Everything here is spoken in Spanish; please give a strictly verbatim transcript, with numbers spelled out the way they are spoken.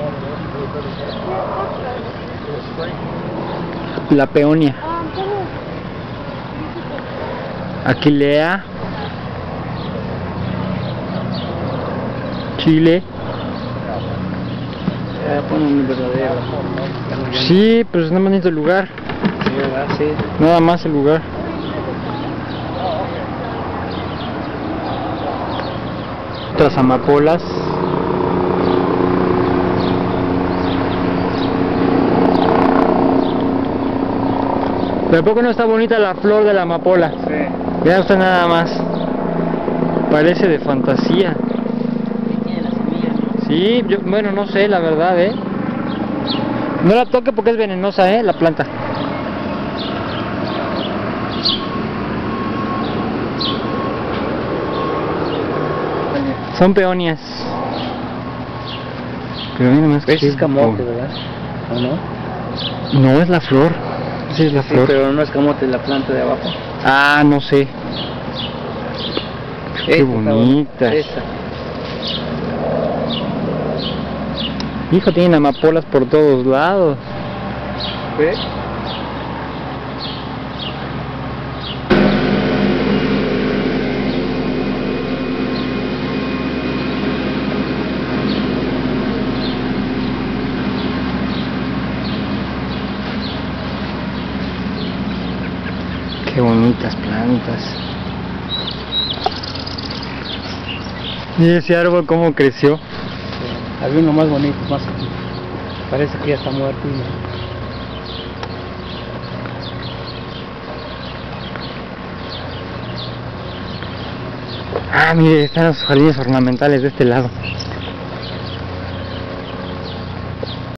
La peonia. Aquilea. Chile. Ya ponen un verdadero. Sí, pues nada más bonito el lugar. Sí, ¿verdad? Sí. Nada más el lugar. Otras amapolas. Pero ¿a poco no está bonita la flor de la amapola? Sí. Vean usted nada más. Parece de fantasía. Tiene la semilla, ¿no? Sí, yo, bueno, no sé, la verdad, ¿eh? No la toque porque es venenosa, ¿eh? La planta. Son peonias. Pero mira más que Ese es camote, ¿verdad? ¿O no? No, es la flor. Sí, es la Sí, flor. pero no es camote la planta de abajo. Ah, no sé. Qué Esta bonitas. Esa. Hijo, tienen amapolas por todos lados. ¿Ves? Qué bonitas plantas. Y ese árbol cómo creció. Sí. Había uno más bonito, más aquí. Parece que ya está muerto. ¿No? Ah, mire, están los jardines ornamentales de este lado.